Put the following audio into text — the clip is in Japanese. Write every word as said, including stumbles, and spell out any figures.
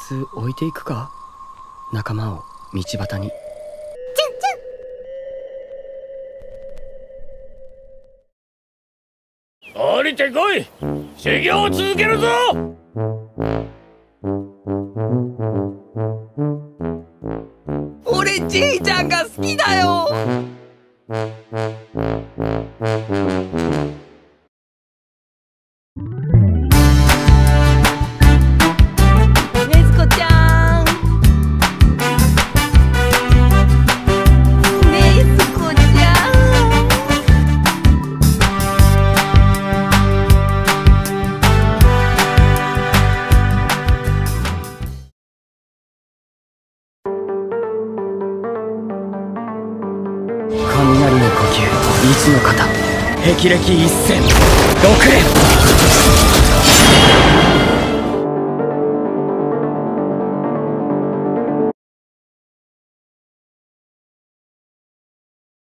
つ置いていくか、仲間を道端に。チュンチュン。降りてこい。修行を続けるぞ。 俺じいちゃんが好きだよ。 雷の呼吸、一の型、霹靂一閃、六連。